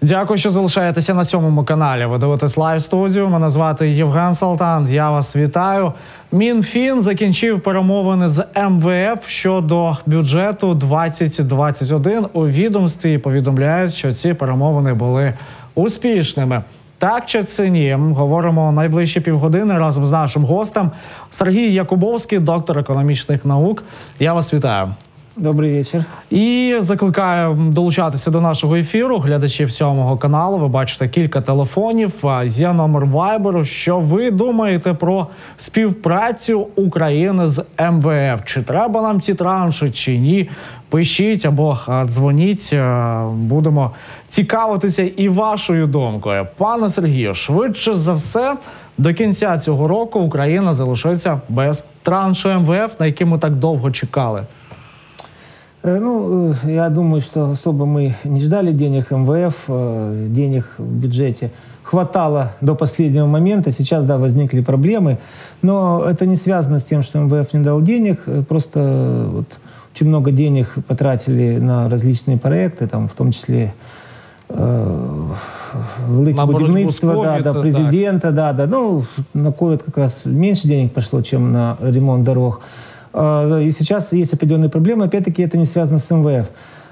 Дякую, що залишаєтеся на 7-му каналі. Ви дивитесь лайв-студію. Мене звати Євген Салтан. Я вас вітаю. Мінфін закінчив перемовини з МВФ щодо бюджету 2021. У відомстві повідомляють, що ці перемовини були успішними. Так чи це ні? Говоримо найближчі півгодини разом з нашим гостем. Сергій Якубовський, доктор економічних наук. Я вас вітаю. Добрий вечір. І закликаю долучатися до нашого ефіру глядачів 7-го каналу. Ви бачите кілька телефонів, є номер Вайберу. Що ви думаєте про співпрацю України з МВФ? Чи треба нам ці транші, чи ні? Пишіть або дзвоніть, будемо цікавитися і вашою думкою. Пане Сергію, швидше за все, до кінця цього року Україна залишиться без траншу МВФ, на який ми так довго чекали. Ну, я думаю, что особо мы не ждали денег МВФ, денег в бюджете хватало до последнего момента. Сейчас, да, возникли проблемы, но это не связано с тем, что МВФ не дал денег, просто вот очень много денег потратили на различные проекты, там, в том числе велике будівництво, президента, да. Ну, на ковид как раз меньше денег пошло, чем на ремонт дорог. И сейчас есть определенные проблемы, опять-таки это не связано с МВФ.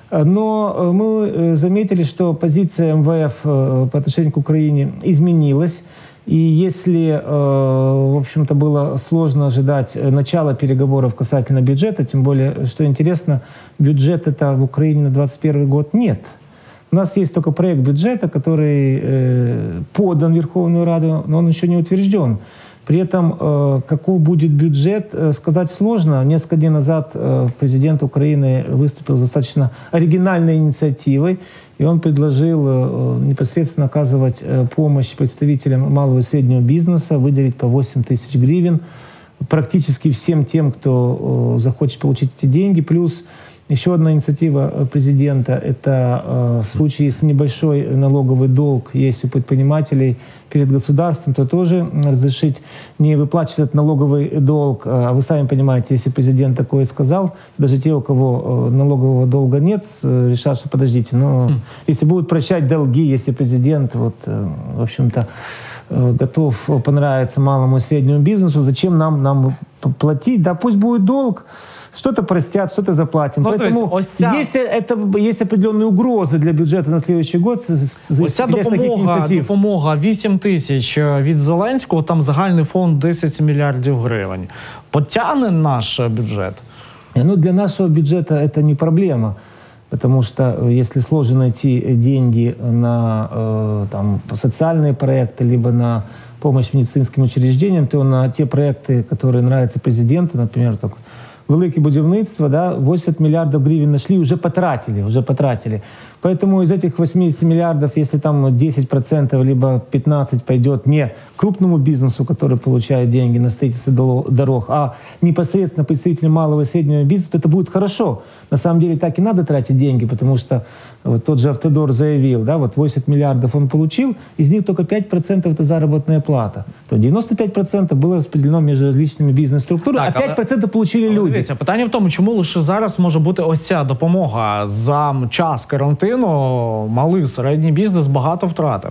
Но мы заметили, что позиция МВФ по отношению к Украине изменилась. И если, в общем-то, было сложно ожидать начала переговоров касательно бюджета, тем более, что интересно, бюджета-то в Украине на 2021 год нет. У нас есть только проект бюджета, который подан в Верховную Раду, но он еще не утвержден. При этом, каков будет бюджет, сказать сложно. Несколько дней назад президент Украины выступил с достаточно оригинальной инициативой, и он предложил непосредственно оказывать помощь представителям малого и среднего бизнеса, выделить по 8 тысяч гривен практически всем тем, кто захочет получить эти деньги. Плюс еще одна инициатива президента – это в случае, если небольшой налоговый долг есть у предпринимателей перед государством, то тоже разрешить не выплачивать этот налоговый долг. А вы сами понимаете, если президент такое сказал, даже те, у кого налогового долга нет, решат, что подождите, но если будут прощать долги, если президент, вот, в общем-то, готов понравиться малому и среднему бизнесу, зачем нам платить? Да пусть будет долг. Что-то простят, что-то заплатим. Ну, поэтому есть определенные угрозы для бюджета на следующий год. Ось ця допомога 8 тисяч від Зеленського, там загальний фонд 10 мільярдів гривень. Потягне наш бюджет? Ну, для нашего бюджета это не проблема. Потому что если сложно найти деньги на там, социальные проекты, либо на помощь медицинским учреждениям, то на те проекты, которые нравятся президенту, например, так, велике будівництво, да, 80 миллиардов гривен нашли, уже потратили. Поэтому из этих 80 миллиардов, если там 10% либо 15% пойдет не крупному бизнесу, который получает деньги на строительство дорог, а непосредственно представителям малого и среднего бизнеса, то это будет хорошо. На самом деле так и надо тратить деньги, потому что вот тот же Автодор заявил, да, вот 80 миллиардов он получил, из них только 5% это заработная плата. То 95% было распределено между различными бизнес-структурами, а 5% получили люди. Дивіться, питання в тому, чому лише зараз може бути ось ця допомога. За час карантину малий, середній бізнес багато втратив.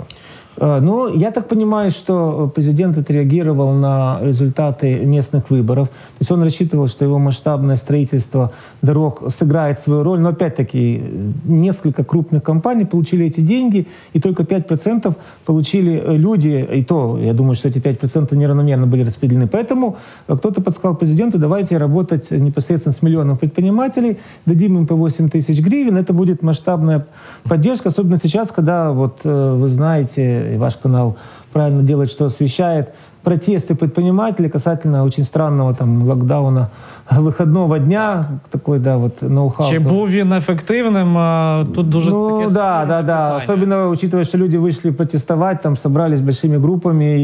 Ну, я так понимаю, что президент отреагировал на результаты местных выборов. То есть он рассчитывал, что его масштабное строительство дорог сыграет свою роль. Но опять-таки несколько крупных компаний получили эти деньги, и только 5% получили люди. И то, я думаю, что эти 5% неравномерно были распределены. Поэтому кто-то подсказал президенту, давайте работать непосредственно с миллионом предпринимателей, дадим им по 8 тысяч гривен. Это будет масштабная поддержка, особенно сейчас, когда, вот, вы знаете, и ваш канал правильно делает, что освещает протесты предпринимателей касательно очень странного там локдауна выходного дня, такой, да, вот ноу-хау. Чи був він ефективним? Тут дуже таке да. Особенно учитывая, что люди вышли протестовать, там собрались большими группами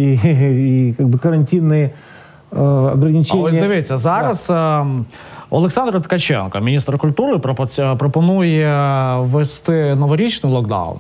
и как бы карантинные ограничения. А ось дивіться, зараз Олександр Ткаченко, міністр культури, пропонує ввести новорічний локдаун.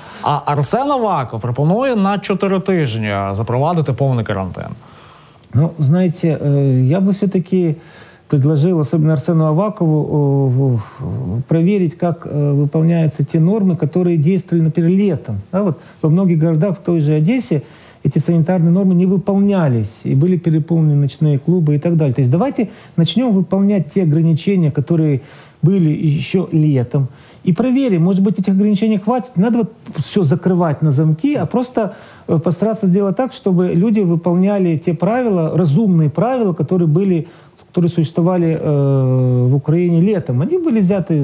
А Арсен Аваков пропонує на 4 тижні запровадити повний карантин. Ну, знаете, я бы все-таки предложил, особенно Арсену Авакову, проверить, как выполняются те нормы, которые действовали, например, летом. Да, вот во многих городах, в той же Одессе, эти санитарные нормы не выполнялись, и были переполнены ночные клубы и так далее. То есть давайте начнем выполнять те ограничения, которые были еще летом, и проверим, может быть, этих ограничений хватит. Не надо вот все закрывать на замки, а просто постараться сделать так, чтобы люди выполняли те правила, разумные правила, которые существовали в Украине летом. Они были взяты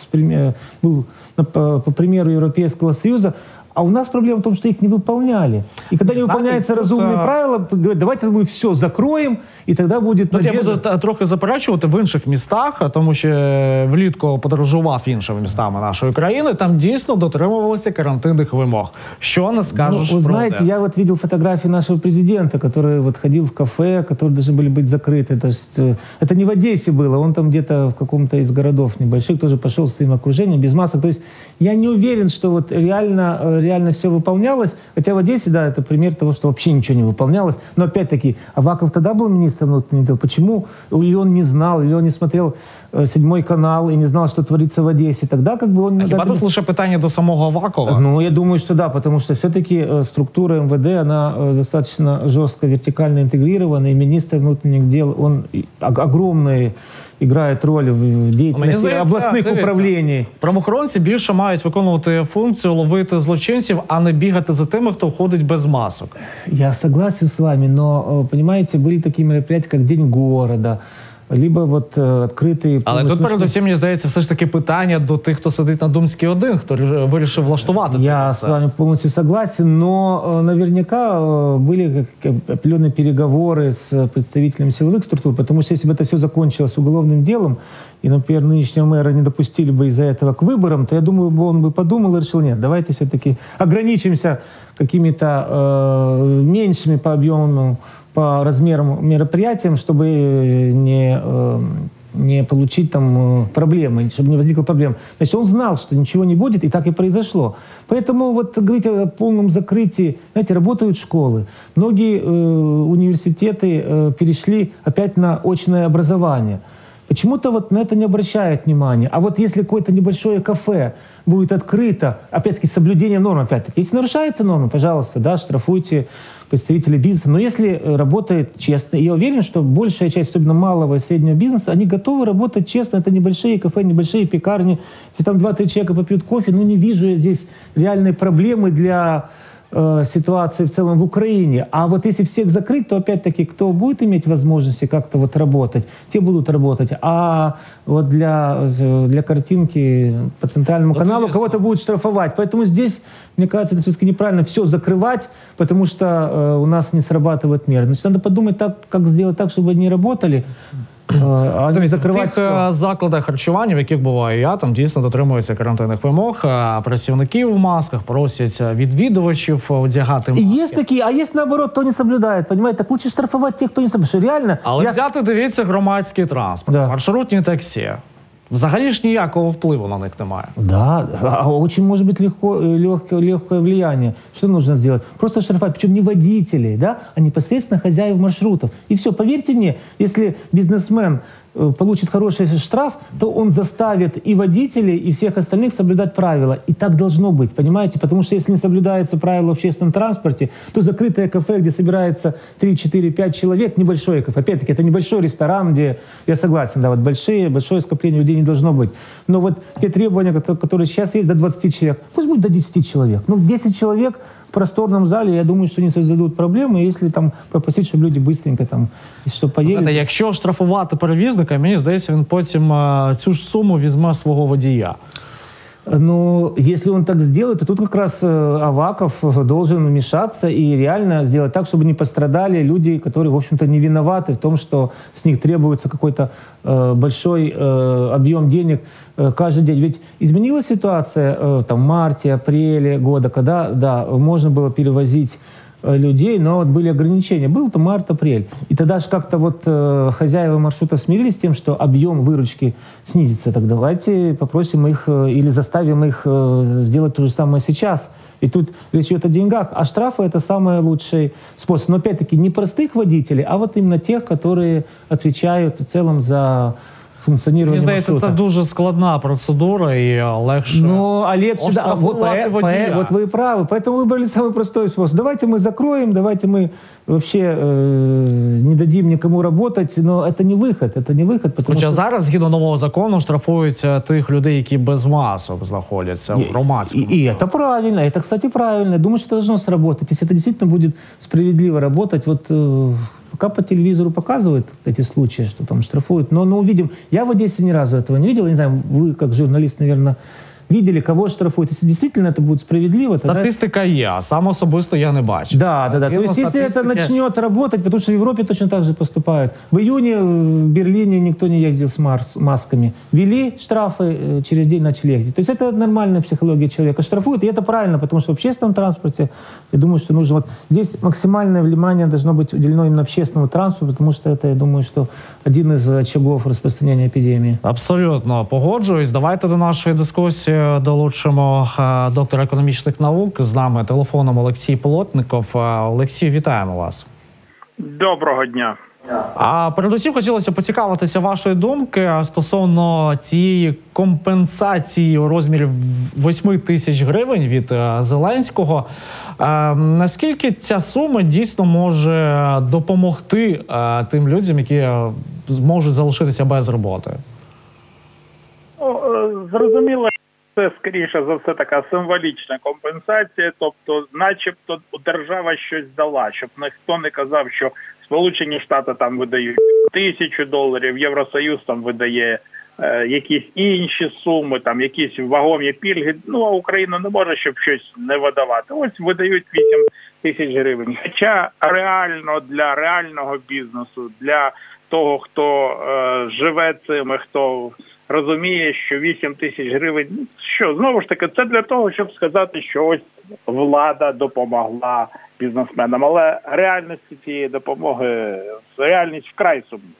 по примеру Европейского Союза. А у нас проблема в том, что их не выполняли. И когда не выполняются разумные правила, говорят, давайте ми все закроємо, і тоді буде надежда. Я буду трохи заперечувати в інших містах, тому що влітку подорожував іншими містами нашої країни, там дійсно дотримувалися карантинних вимог. Що не скажеш про знаете, Одессу? я вот видел фотографии нашего президента, который вот ходил в кафе, которые должны были быть закрыты. То есть, это не в Одессе было, он там где-то в каком-то из городов небольших тоже пошел с своим окружением, без масок. То есть я не уверен, что вот реально все выполнялось. Хотя в Одессе, да, это пример того, что вообще ничего не выполнялось. Но опять-таки, Аваков тогда был министром внутренних дел. Почему? Или он не знал, или он не смотрел «Седьмой канал» и не знал, что творится в Одессе. Тогда как бы он... Хіба тут лише питання до самого Авакова? Ну, я думаю, что да, потому что все-таки структура МВД, она достаточно жестко, вертикально интегрирована, и министр внутренних дел, он огромный играет роль в деятельности обласних управлінь. Правоохоронці більше мають виконувати функцію ловити злочинців, а не бігати за тими, хто ходить без масок. Я согласен с вами, но, понимаете, были такие мероприятия, как День города, либо вот відкритий... Але тут передусім, мені здається, все ж таки питання до тих, хто сидить на Думській 1, хто вирішив влаштувати це. Я с вами полностью согласен, но наверняка были определенные переговоры с представителями силовых структур, потому что если бы это все закончилось уголовным делом, и, например, нынешнего мэра не допустили бы из-за этого к выборам, то я думаю, он бы подумал и решил, нет, давайте все-таки ограничимся какими-то меньшими по объему, по размерам мероприятиям, чтобы не получить там проблемы, чтобы не возникло проблем. Значит, он знал, что ничего не будет, и так и произошло. Поэтому вот говорить о полном закрытии, знаете, работают школы. Многие университеты перешли опять на очное образование. Почему-то вот на это не обращают внимания. А вот если какое-то небольшое кафе будет открыто, опять-таки, с соблюдением норм, опять-таки, если нарушаются нормы, пожалуйста, да, штрафуйте представителей бизнеса. Но если работает честно, я уверен, что большая часть, особенно малого и среднего бизнеса, они готовы работать честно. Это небольшие кафе, небольшие пекарни. Если там 2-3 человека попьют кофе, ну не вижу я здесь реальной проблемы для ситуации в целом в Украине. А вот если всех закрыть, то опять-таки кто будет иметь возможности как-то вот работать, те будут работать. А вот для картинки по центральному каналу кого-то будут штрафовать. Поэтому здесь, мне кажется, это все-таки неправильно все закрывать, потому что у нас не срабатывает меры. Значит, надо подумать, как сделать так, чтобы они работали. В тих закладах харчування, в яких буваю я, там дійсно дотримуються карантинних вимог, працівників в масках, просять відвідувачів одягати маски. Есть такие, а есть наоборот, кто не соблюдает, понимаете? Так лучше штрафовать тех, кто не соблюдает. Реально. Але взяти, дивіться, громадський транспорт, да. Маршрутні таксі. Взагалі ж ніякого впливу на них немає. Да, очень может быть легкое влияние. Что нужно сделать? Просто штрафовать, причем не водителей, да, а непосредственно хозяев маршрутов. И все, поверьте мне, если бизнесмен получит хороший штраф, то он заставит и водителей, и всех остальных соблюдать правила. И так должно быть, понимаете? Потому что если не соблюдаются правила в общественном транспорте, то закрытое кафе, где собирается 3, 4, 5 человек, небольшое кафе, опять-таки, это небольшой ресторан, где, я согласен, да, вот большое скопление людей не должно быть. Но вот те требования, которые сейчас есть, до 20 человек, пусть будет до 10 человек. Ну, 10 человек в просторном зале, я думаю, что не создадут проблемы, если там попросить, чтобы люди быстренько там, щоб поїли. Знаєте, якщо штрафувати перевізника, мені здається, він потім цю ж суму візьме свого водія. Ну, если он так сделает, то тут как раз Аваков должен вмешаться и реально сделать так, чтобы не пострадали люди, которые, в общем-то, не виноваты в том, что с них требуется какой-то большой объем денег каждый день. Ведь изменилась ситуация там, в марте, апреле года, когда, да, можно было перевозить людей, но вот были ограничения. Был то март-апрель. И тогда же как-то вот хозяева маршрутов смирились с тем, что объем выручки снизится. Так давайте попросим их или заставим их сделать то же самое сейчас. И тут речь идет о деньгах, а штрафы – это самый лучший способ. Но опять-таки не простых водителей, а вот именно тех, которые отвечают в целом за функціонування Мені здається, це дуже складна процедура і легше. Ну, а легче, да, вот вы правы. Поэтому выбрали самый простой способ. Давайте мы закроем, давайте мы вообще не дадим никому работать, но это не выход. Хоча зараз, згідно нового закону, штрафуються тих людей, які без масок знаходяться в громадському. И это правильно, это, кстати, правильно. Я думаю, что это должно сработать. Если это действительно будет справедливо работать, вот пока по телевизору показывают эти случаи, что там штрафуют, но увидим. Я в Одессе ни разу этого не видел. Я не знаю, вы как журналист, наверное, видели, кого штрафуют. Если действительно это будет справедливо... Статистика є, а сам особисто я не бачу. Да. То есть если это начнет работать, потому что в Европе точно так же поступают. В июне в Берлине никто не ездил с масками. Ввели штрафы, через день начали ездить. То есть это нормальная психология человека. Штрафуют, и это правильно, потому что в общественном транспорте, я думаю, что нужно... Вот здесь максимальное внимание должно быть уделено именно общественному транспорту, потому что это, я думаю, что один из очагов розпространення епідемії. Абсолютно погоджуюсь. Давайте до нашої дискусії долучимо доктора економічних наук. З нами телефоном Олексій Плотников. Олексій, вітаємо вас. Доброго дня. А передусім хотілося поцікавитися вашої думки стосовно цієї компенсації у розмірі 8 тисяч гривень від Зеленського. Наскільки ця сума дійсно може допомогти тим людям, які зможуть залишитися без роботи? Зрозуміло, це, скоріше за все, така символічна компенсація, тобто начебто держава щось дала, щоб ніхто не казав, що Сполучені Штати там видають $1000, Євросоюз там видає якісь інші суми, там якісь вагомі пільги, ну а Україна не може, щоб щось не видавати. Ось видають 8 тисяч гривень. Хоча реально для реального бізнесу, для того, хто живе цим, хто розуміє, що 8 тисяч гривень, що, знову ж таки, це для того, щоб сказати, що ось влада допомогла бізнесменам. Але реальності цієї допомоги, реальність вкрай сумнівна.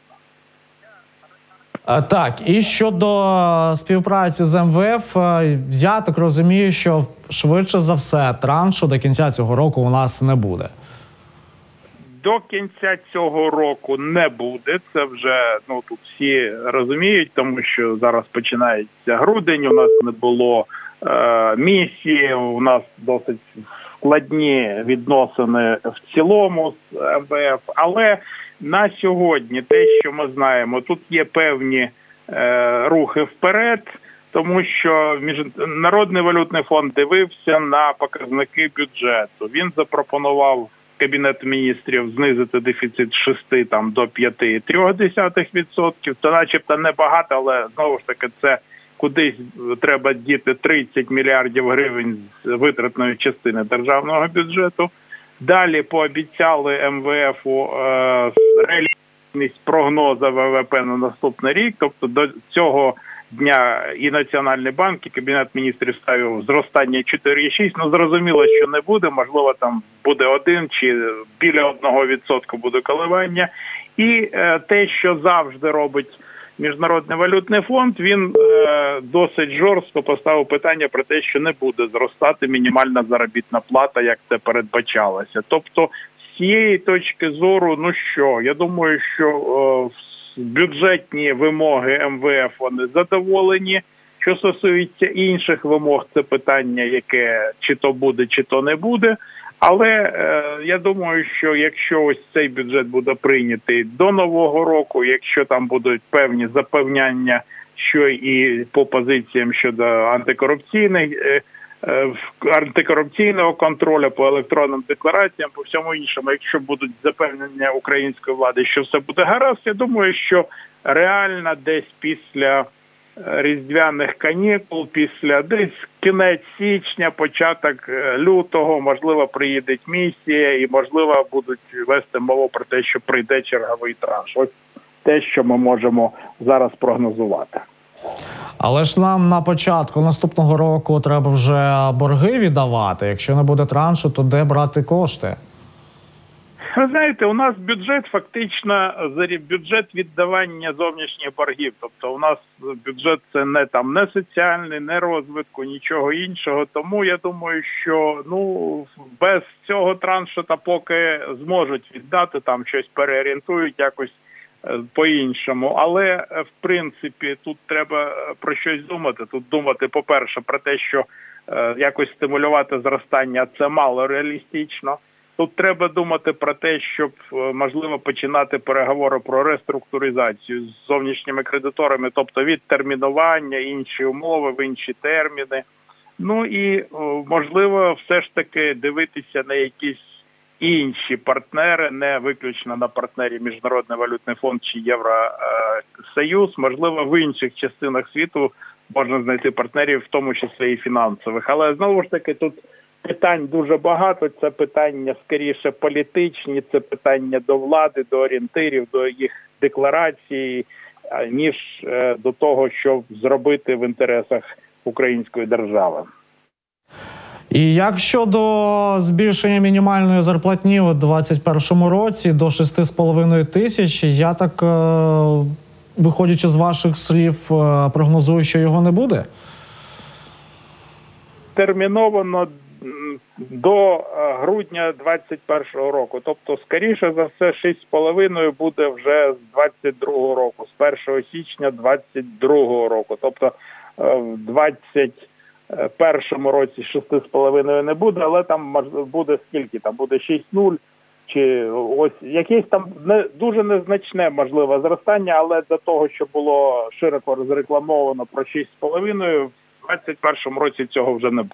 Так, і щодо співпраці з МВФ, я так розумію, що швидше за все траншу до кінця цього року у нас не буде. До кінця цього року не буде, це вже тут всі розуміють, тому що зараз починається грудень, у нас не було місії, у нас досить складні відносини в цілому з МВФ, але на сьогодні те, що ми знаємо, тут є певні рухи вперед, тому що Міжнародний валютний фонд дивився на показники бюджету. Він запропонував Кабінету міністрів знизити дефіцит з 6 до 5,3%. Це начебто небагато, але знову ж таки це кудись треба діти 30 мільярдів гривень з витратної частини державного бюджету. Далі пообіцяли МВФу реалістичність прогнозу ВВП на наступний рік, тобто до цього дня і Національний банк, і Кабінет міністрів ставив зростання 4,6. Ну, зрозуміло, що не буде, можливо, там буде 1 чи біля 1% буде коливання. І те, що завжди робить Міжнародний валютний фонд, він досить жорстко поставив питання про те, що не буде зростати мінімальна заробітна плата, як це передбачалося. Тобто, з цієї точки зору, я думаю, що бюджетні вимоги МВФ, вони задоволені. Що стосується інших вимог, це питання, яке чи то буде, чи то не буде. Але я думаю, що якщо ось цей бюджет буде прийнятий до Нового року, якщо там будуть певні запевняння, що і по позиціям щодо антикорупційного контролю, по електронним деклараціям, по всьому іншому, якщо будуть запевнення української влади, що все буде гаразд, я думаю, що реально десь після різдвяних канікул, після десь кінець січня, початок лютого, можливо, приїде місія і, можливо, будуть вести мову про те, що прийде черговий транш. Ось те, що ми можемо зараз прогнозувати. Але ж нам на початку наступного року треба вже борги віддавати. Якщо не буде траншу, то де брати кошти? Ви знаєте, у нас бюджет фактично бюджет віддавання зовнішніх боргів. Тобто у нас бюджет це не соціальний, не розвитку, нічого іншого. Тому я думаю, що без цього траншу та поки зможуть віддати, там щось переорієнтують якось по-іншому. Але в принципі тут треба про щось думати. Тут думати, по-перше, про те, що якось стимулювати зростання, це мало реалістично. Тут треба думати про те, щоб, можливо, починати переговори про реструктуризацію з зовнішніми кредиторами, тобто відтермінування, інші умови, в інші терміни. Ну і, можливо, все ж таки дивитися на якісь інші партнери, не виключно на партнерів Міжнародний валютний фонд чи Євросоюз. Можливо, в інших частинах світу можна знайти партнерів, в тому числі і фінансових. Але, знову ж таки, тут питань дуже багато, це питання скоріше політичні, це питання до влади, до орієнтирів, до їх декларації, ніж до того, щоб зробити в інтересах української держави. І як щодо збільшення мінімальної зарплатні у 2021 році до 6,5 тисяч, я так, виходячи з ваших слів, прогнозую, що його не буде? Терміновано до грудня 2021 року. Тобто, скоріше за все, 6,5 буде вже з 2022 року, з 1 січня 2022 року. Тобто, в 2021 році 6,5 не буде, але там буде скільки? Там буде 6,0 чи ось якесь там дуже незначне, можливо, зростання, але до того, що було широко розрекламовано про 6,5, в 2021 році цього вже не буде.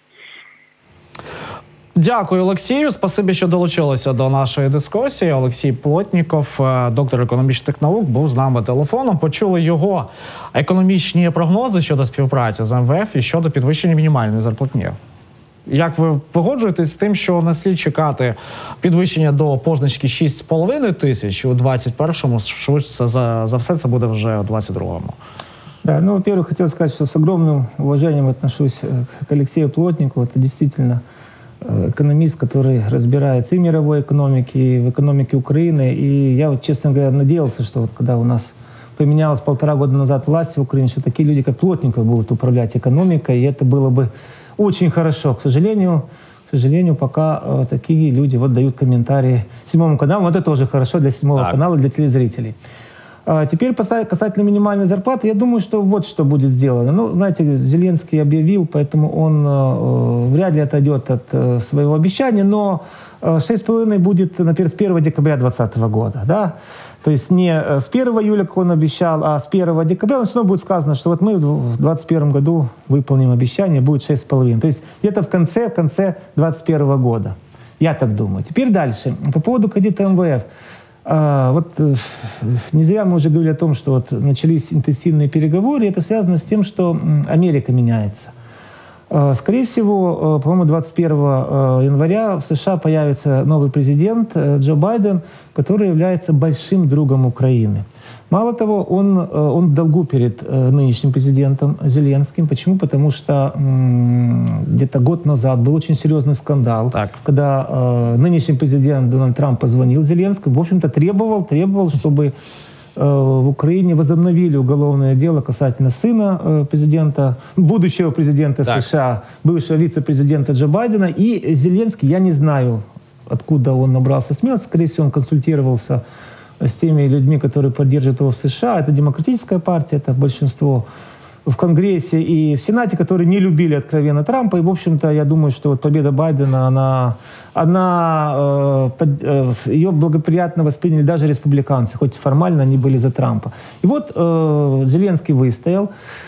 Дякую, Олексію. Спасибі, що долучилися до нашої дискусії. Олексій Плотніков, доктор економічних наук, був з нами телефоном. Почули його економічні прогнози щодо співпраці з МВФ і щодо підвищення мінімальної зарплатні. Як ви погоджуєтесь з тим, що не слід чекати підвищення до позначки 6,5 тисяч у 2021-му, швидше за все це буде вже у 2022-му? Да, во-первых, хотел сказать, что с огромным уважением отношусь к Алексею Плотникову. Это действительно экономист, который разбирается и в мировой экономике, и в экономике Украины. И я, честно говоря, надеялся, что когда у нас поменялась 1,5 года назад власть в Украине, что такие люди, как Плотников, будут управлять экономикой, и это было бы очень хорошо. К сожалению, пока такие люди дают комментарии Седьмому каналу. Это тоже хорошо для Седьмого канала, для телезрителей. Теперь касательно минимальной зарплаты, я думаю, что вот что будет сделано. Знаете, Зеленский объявил, поэтому он вряд ли отойдет от своего обещания, но 6,5 будет, например, с 1 декабря 2020 года. Да? То есть не с 1 июля, как он обещал, а с 1 декабря начало будет сказано, что мы в 2021 году выполним обещание, будет 6,5. То есть где-то в конце 2021 года. Я так думаю. Теперь дальше. По поводу кредита МВФ. Не зря мы уже говорили о том, что начались интенсивные переговоры, и это связано с тем, что Америка меняется. Скорее всего, по-моему, 21 января в США появится новый президент Джо Байден, который является большим другом Украины. Мало того, он в долгу перед нынешним президентом Зеленским. Почему? Потому что где-то год назад был очень серьезный скандал, когда нынешний президент Дональд Трамп позвонил Зеленскому, в общем-то требовал, чтобы в Украине возобновили уголовное дело касательно сына президента, будущего президента США, бывшего вице-президента Джо Байдена. И Зеленский, я не знаю, откуда он набрался смелости, скорее всего, он консультировался с теми людьми, которые поддерживают его в США. Это демократическая партия, это большинство в Конгрессе и в Сенате, которые не любили откровенно Трампа. И, в общем-то, я думаю, что победа Байдена, ее благоприятно восприняли даже республиканцы, хоть формально они были за Трампа. И вот Зеленский выстоял.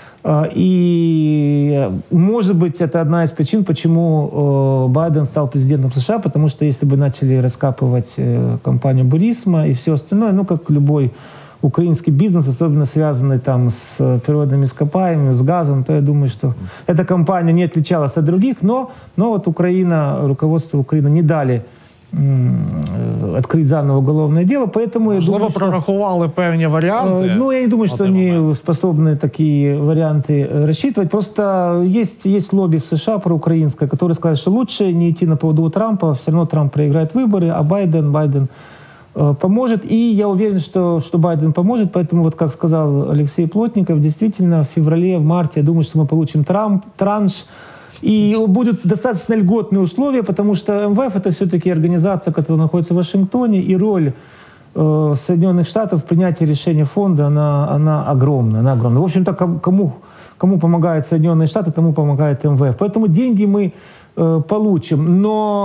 И, может быть, это одна из причин, почему Байден стал президентом США, потому что если бы начали раскапывать компанию Бурисма и все остальное, как любой украинский бизнес, особенно связанный там с природными ископаемыми, с газом, то я думаю, что эта компания не отличалась от других, но вот Украина, руководство Украины не дали открыть заново уголовное дело, поэтому я думаю, что... прорахували певні варіанти? Ну, я не думаю, что они способны такие варианты рассчитывать. Просто есть лобби в США проукраинское, которое сказали, что лучше не идти на поводу у Трампа, все равно Трамп проиграет выборы, а Байден поможет. И я уверен, что Байден поможет, поэтому, вот как сказал Алексей Плотников, действительно, в феврале, в марте, я думаю, что мы получим транш. И будут достаточно льготные условия, потому что МВФ — это все-таки организация, которая находится в Вашингтоне, и роль Соединенных Штатов в принятии решения фонда, она огромна. Она огромна. В общем-то, кому помогают Соединенные Штаты, тому помогает МВФ. Поэтому деньги мы получим.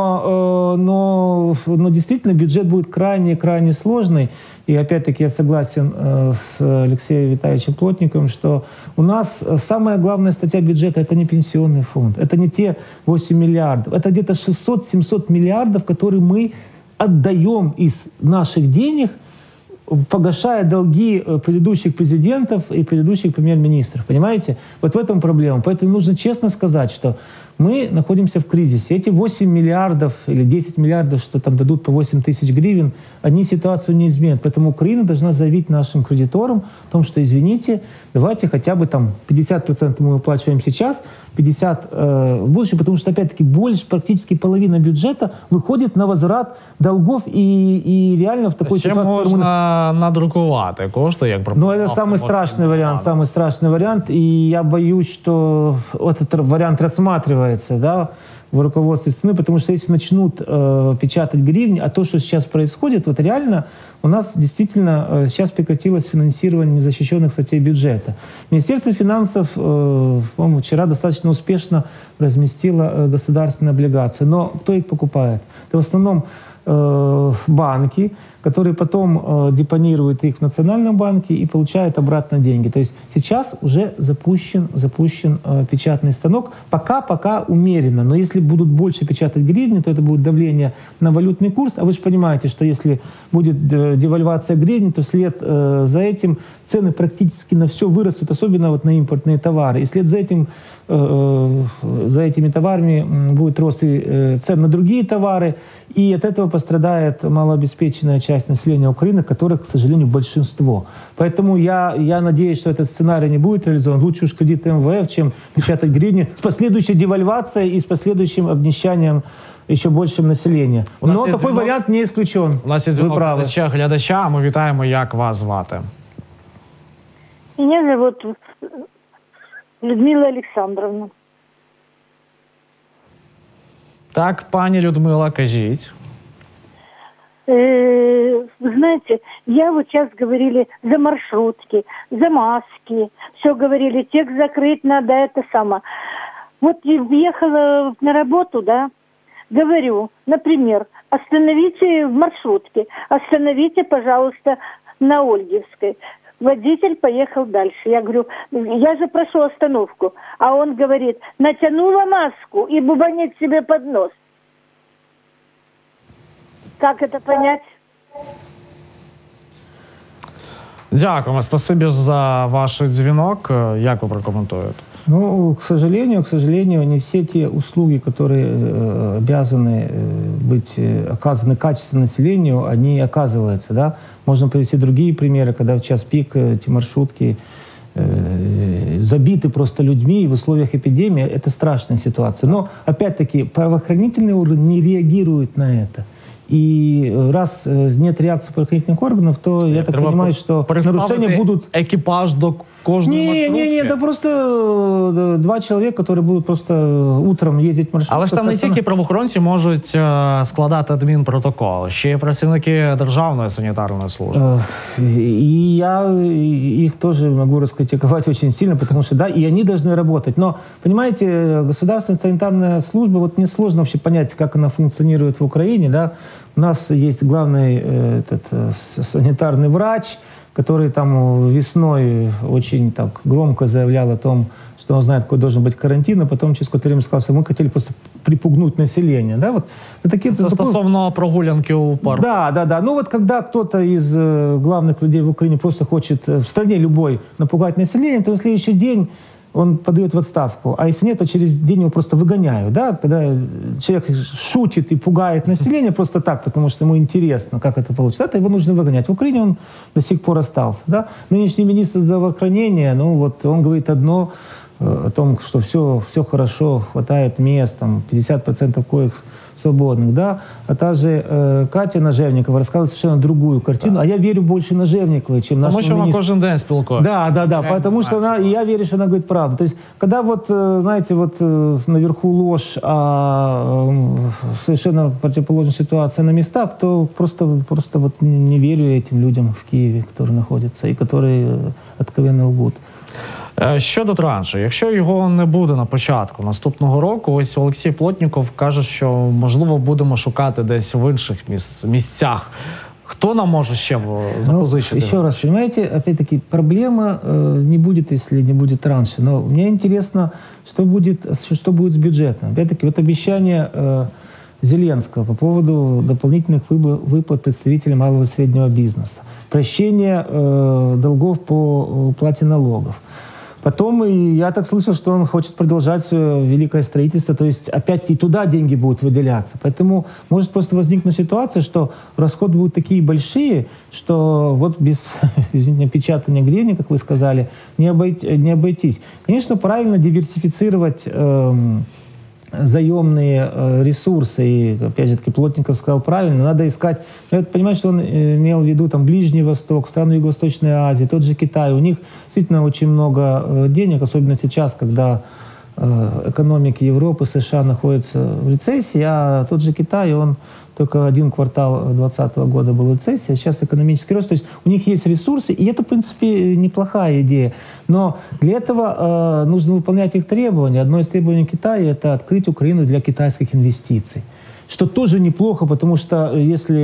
Но действительно бюджет будет крайне сложный. И опять-таки я согласен с Алексеем Витальевичем Плотниковым, что у нас самая главная статья бюджета — это не пенсионный фонд, это не те 8 миллиардов, это где-то 600-700 миллиардов, которые мы отдаем из наших денег, погашая долги предыдущих президентов и предыдущих премьер-министров. Понимаете? Вот в этом проблема. Поэтому нужно честно сказать, что мы находимся в кризисе. Эти 8 миллиардов или 10 миллиардов, что там дадут по 8 тысяч гривен, они ситуацию не изменят. Поэтому Украина должна заявить нашим кредиторам о том, что, извините, давайте хотя бы там 50% мы выплачиваем сейчас, 50% в будущем, потому что, опять-таки, больше, практически половина бюджета выходит на возврат долгов и реально в такой ситуации... Можно надрукувати кошти, як пропонував. Ну, это самый страшный вариант, и я боюсь, что этот вариант рассматривается, да, в руководстве страны, потому что если начнут печатать гривни, а то, что сейчас происходит, вот реально у нас действительно сейчас прекратилось финансирование незащищенных статей бюджета. Министерство финансов, по-моему, вчера достаточно успешно разместило государственные облигации. Но кто их покупает? Это в основном банки, которые потом депонируют их в Национальном банке и получают обратно деньги. То есть сейчас уже запущен печатный станок. Пока умеренно, но если будут больше печатать гривни, то это будет давление на валютный курс. А вы же понимаете, что если будет девальвация гривни, то вслед за этим цены практически на все вырастут, особенно вот на импортные товары. И вслед за этими товарами будет рост цен на другие товары, и от этого пострадает малообеспеченная часть населения Украины, которых, к сожалению, большинство. Поэтому я надеюсь, что этот сценарий не будет реализован. Лучше уж кредит МВФ, чем печатать гривни с последующей девальвацией и с последующим обнищанием еще большим населения. Но такой варіант не исключен. У нас є дзвінок глядача. Ми вітаємо. Як вас звати? Меня зовут Людмила Александровна. Так, пані Людмила, кажіть. Вы знаете, я вот сейчас говорили за маршрутки, за маски, все говорили, текст закрыть надо, это самое. Вот въехала на работу, да, говорю, например, остановите в маршрутке, остановите, пожалуйста, на Ольгевской. Водитель поехал дальше. Я говорю, я же прошу остановку. А он говорит, натянула маску и бубанит себе под нос. Как это понять? Дякуємо. Спасибі за ваш дзвінок. Як ви прокоментуєте? Ну, к сожалению, не все те услуги, которые обязаны быть оказаны качественно населению, они оказываются, да. Можно привести другие примеры, когда в час пик эти маршрутки забиты просто людьми, и в условиях эпидемии это страшная ситуация. Но, опять-таки, правоохранительные органы не реагируют на это. И раз нет реакции правоохранительных органов, то я так понимаю, что нарушения будут... Екіпаж до кожної маршрутки? Не, это просто 2 человека, которые будут просто утром ездить маршрутками. Але ж там не тільки правоохоронці можуть складати адмінпротокол, ще й працівники Державної санітарної служби. И я их тоже могу раскритиковать очень сильно, потому что, да, и они должны работать. Но, понимаете, государственная санитарная служба, вот мне сложно вообще понять, как она функционирует в Украине, да. У нас есть главный санитарный врач, который там весной очень так громко заявлял о том, что он знает, какой должен быть карантин, а потом через какое-то время сказал, что мы хотели просто припугнуть население. Да? Вот, это стосовно прогулянки у парку. Да. Ну вот когда кто-то из главных людей в Украине просто хочет в стране любой напугать население, то на следующий день он подает в отставку, а если нет, то через день его просто выгоняют, да, когда человек шутит и пугает население просто так, потому что ему интересно, как это получится, это его нужно выгонять. В Украине он до сих пор остался, да. Нынешний министр здравоохранения, ну вот он говорит одно, о том, что все хорошо, хватает мест, там 50% коек свободных, да, а та же Катя Нажевникова рассказывает совершенно другую картину, а я верю больше Нажевниковой, чем нашему министру. Потому что она кожен день спілкується. Да, потому что я верю, что она говорит правду. То есть, когда вот, знаете, вот наверху ложь, а совершенно противоположная ситуация на местах, то просто вот не верю этим людям в Киеве, которые находятся и которые откровенно лгут. Щодо траншу, якщо його не буде на початку наступного року, ось Олексій Плотніков каже, що, можливо, будемо шукати десь в інших місцях. Кто нам может ще запозичить? Еще раз, понимаете, опять-таки, проблема не будет, если не будет транша. Но мне интересно, что будет с бюджетом. Опять-таки, вот обещание Зеленского по поводу дополнительных выплат представителям малого и среднего бизнеса. Прощение долгов по уплате налогов. Потом, и я так слышал, что он хочет продолжать свое великое строительство, то есть опять и туда деньги будут выделяться. Поэтому может просто возникнуть ситуация, что расходы будут такие большие, что вот без, извините, печатания гривни, как вы сказали, не обойтись. Конечно, правильно диверсифицировать заемные ресурсы, и, опять же таки, Плотников сказал правильно, надо искать, я понимаю, что он имел в виду там Ближний Восток, страны Юго-Восточной Азии, тот же Китай, у них действительно очень много денег, особенно сейчас, когда экономики Европы, США находятся в рецессии, а тот же Китай, он только один квартал 2020 года был в рецессии, а сейчас экономический рост. То есть у них есть ресурсы, и это, в принципе, неплохая идея. Но для этого нужно выполнять их требования. Одно из требований Китая – это открыть Украину для китайских инвестиций. Что тоже неплохо, потому что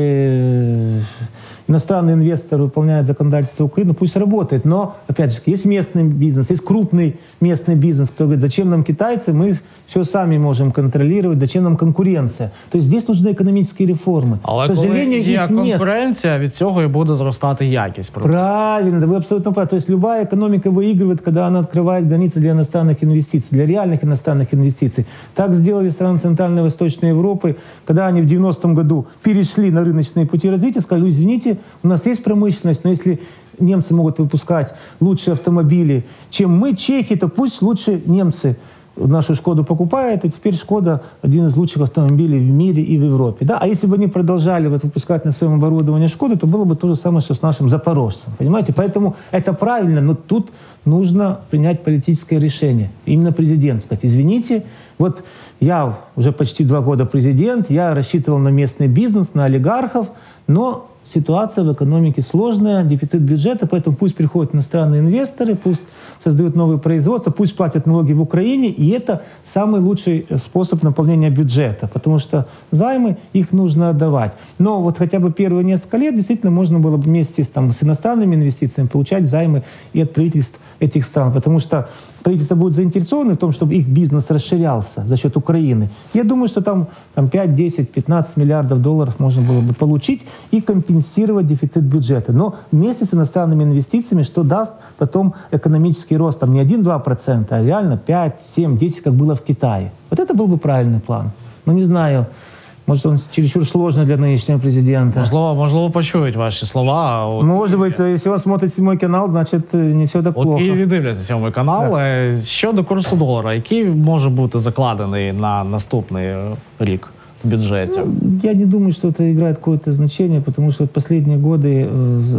если иностранный инвестор выполняет законодательство Украины, пусть работает. Но, опять же, есть местный бизнес, есть крупный местный бизнес, кто говорит, зачем нам китайцы, мы все сами можем контролировать, зачем нам конкуренция. То есть здесь нужны економічні реформи. Але к сожалению, коли є конкуренція, від цього і буде зростати якість. Правильно, да, вы абсолютно правы. То есть любая экономика выигрывает, когда она открывает границы для иностранных инвестиций, для реальных иностранных инвестиций. Так сделали страны Центральной и Восточной Европы, когда они в 90-м году перешли на рыночные пути развития, сказали, извините, у нас есть промышленность, но если немцы могут выпускать лучшие автомобили, чем мы, чехи, то пусть лучше немцы нашу «Шкоду» покупают, и теперь «Шкода» один из лучших автомобилей в мире и в Европе. Да? А если бы они продолжали выпускать на своем оборудовании «Шкоду», то было бы то же самое, что с нашим «Запорожцем». Понимаете? Поэтому это правильно, но тут нужно принять политическое решение. Именно президент сказать, извините, вот я уже почти 2 года президент, я рассчитывал на местный бизнес, на олигархов, но ситуация в экономике сложная, дефицит бюджета, поэтому пусть приходят иностранные инвесторы, пусть создают новые производства, пусть платят налоги в Украине, и это самый лучший способ наполнения бюджета, потому что займы, их нужно отдавать. Но вот хотя бы первые несколько лет действительно можно было бы вместе с иностранными инвестициями получать займы и от правительств этих стран, потому что правительство будет заинтересовано в том, чтобы их бизнес расширялся за счет Украины. Я думаю, что там 5, 10, 15 миллиардов долларов можно было бы получить и компенсировать дефицит бюджета. Но вместе с иностранными инвестициями, что даст потом экономический рост, там не 1-2%, а реально 5, 7, 10, как было в Китае. Вот это был бы правильный план. Но не знаю, может, он чересчур сложный для нынешнего президента. Можливо, почують ваші слова. Может быть, если он смотрит 7-й канал, значит, не все так плохо. От Києві дивляться 7-й канал. Да. Щодо курсу долара, який може бути закладений на наступний рік в бюджете? Я не думаю, что это играет какое-то значение, потому что в последние годы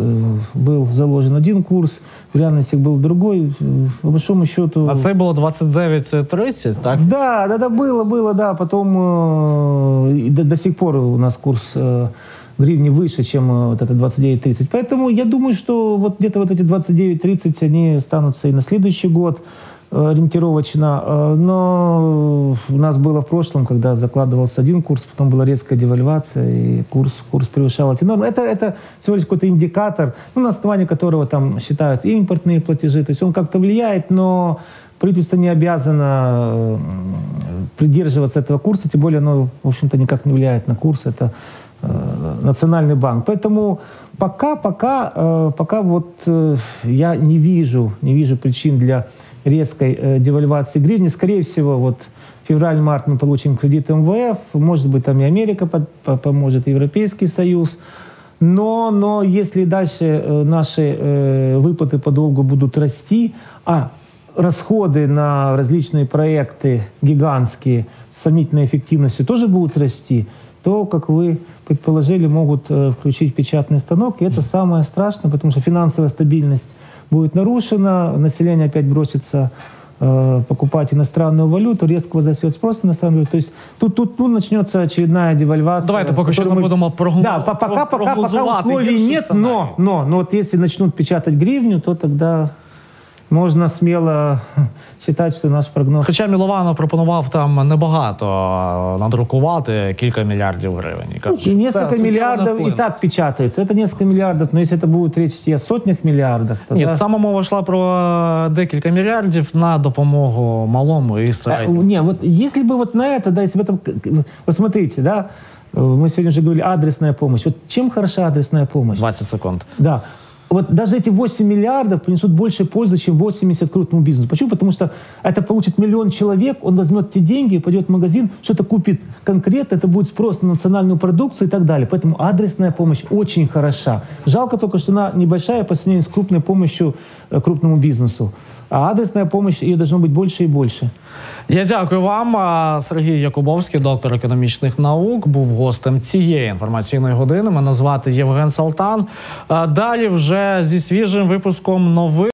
был заложен один курс, в реальности был другой. По большому счету... А це було 29.30, так? Да, было, да. Потом до сих пор у нас курс гривни выше, чем вот это 29.30. Поэтому я думаю, что вот где-то вот эти 29.30, они останутся и на следующий год ориентировочно. Но у нас было в прошлом, когда закладывался один курс, потом была резкая девальвация, и курс превышал эти нормы. Это всего лишь какой-то индикатор, на основании которого там считают импортные платежи. То есть он как-то влияет, но правительство не обязано придерживаться этого курса, тем более оно, в общем-то, никак не влияет на курс. Это Национальный банк. Поэтому пока вот я не вижу причин для резкой девальвации гривны. Скорее всего, вот февраль-март мы получим кредит МВФ, может быть, там и Америка поможет, и Европейский Союз. Но если дальше наши выплаты по долгу будут расти, а расходы на различные проекты гигантские с сомнительной эффективностью тоже будут расти, то, как вы предположили, могут включить печатный станок. И это самое страшное, потому что финансовая стабильность будет нарушена, население опять бросится покупать иностранную валюту, резко возрастет спрос на иностранную валюту. То есть тут начнется очередная девальвация. Давайте пока что мы будем Да, пока условий нет, но вот если начнут печатать гривню, то тогда можна сміло вважати, що наш прогноз... Хоча Милованов пропонував там небагато надрукувати, кілька мільярдів гривень. И несколько миллиардов и так печатается. Это несколько миллиардов, но если это будет речь о сотнях миллиардов... Тогда... Нет, сама мова йшла про декілька мільярдів на допомогу малому і середньому. Не, вот если бы вот на это, да, если бы это... Вот смотрите, да, мы сегодня уже говорили, адресная помощь. Вот чем хороша адресная помощь? 20 секунд. Да. Вот даже эти 8 миллиардов принесут больше пользы, чем 80 крупному бизнесу. Почему? Потому что это получит 1 миллион человек, он возьмет те деньги, пойдет в магазин, что-то купит конкретно, это будет спрос на национальную продукцию и так далее. Поэтому адресная помощь очень хороша. Жалко только, что она небольшая по сравнению с крупной помощью крупному бизнесу. А адресная помощь, ее должно быть больше и больше. Я дякую вам. Сергій Якубовський, доктор економічних наук, був гостем цієї інформаційної години. Мене звати Євген Салтан. Далі вже зі свіжим випуском новин.